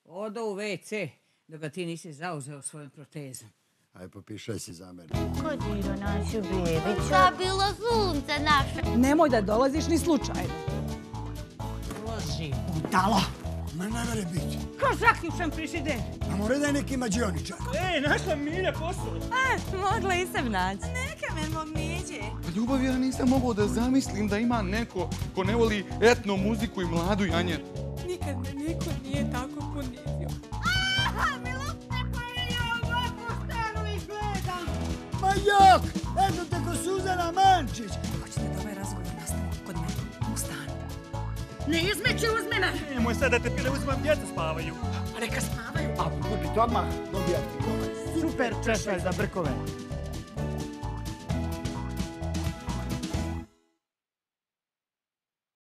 Odo u WC, dok ga ti nisi zauzeo svojom protezom. Aj, popišaj si za mene. Kodiro našu bebicu. Zabilo sunce naše. Nemoj da dolaziš ni slučajno. Loži. Budalo! Ma ne mere biti. Ko zaključan prišide? A more da je neki mađioničar. Našla Milja posao. Mogla i sam naći. Neka me momiđe. Ljubav, ja nisam mogao da zamislim da ima neko ko ne voli etno muziku i mladu Janjetu. Nikad me niko nije tako ponizio. Ma jok! Eto te ko Suzana Mančić. Hoćete da ovaj razgovor nastavimo kod mene u stanu? Ne izmeću uzme me! Nemoj sad da te pile uzmem, djeca spavaju. Pa neka spavaju. Ako kupite odmah, dobijate novac. Super češalj za brkove.